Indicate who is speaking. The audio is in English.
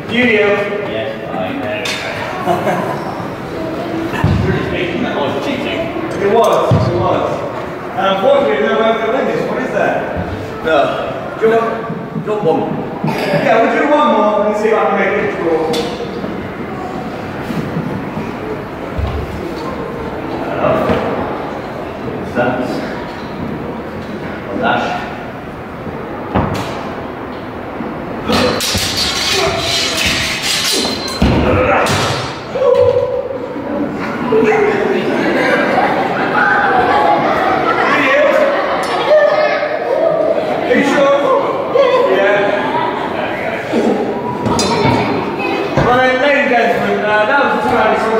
Speaker 1: Julio.
Speaker 2: Yes, I know. Really speaking, that was cheating.
Speaker 1: It was. And unfortunately, there's no way to win this. What is that?
Speaker 2: No. Do you want one?
Speaker 1: Yeah, we'll do one more and see if I can make it draw.
Speaker 2: That's a dash.
Speaker 1: That was a 2-hour